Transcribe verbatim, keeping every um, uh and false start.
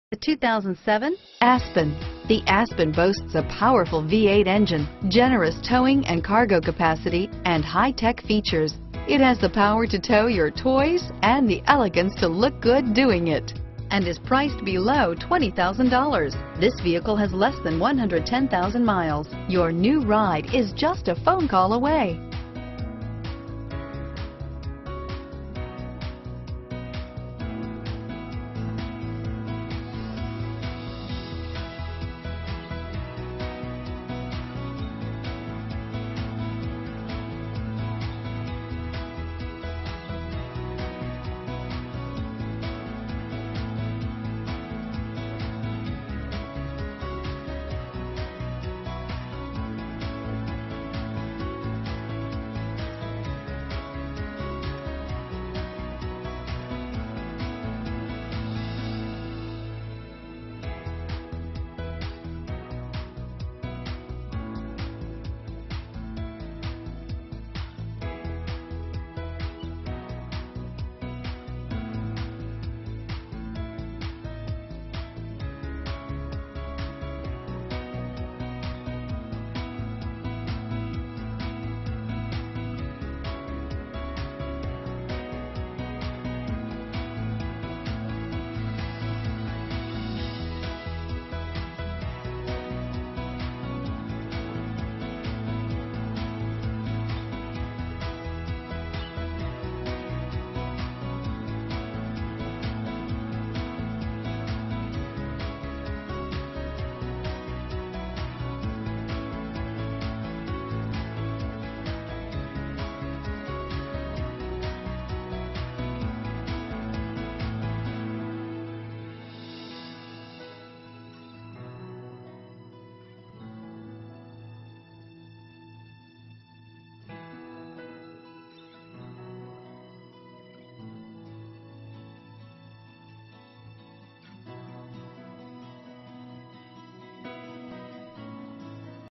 The two thousand seven Aspen. The Aspen boasts a powerful V eight engine, generous towing and cargo capacity, and high-tech features. It has the power to tow your toys and the elegance to look good doing it, and is priced below twenty thousand dollars. This vehicle has less than one hundred ten thousand miles. Your new ride is just a phone call away.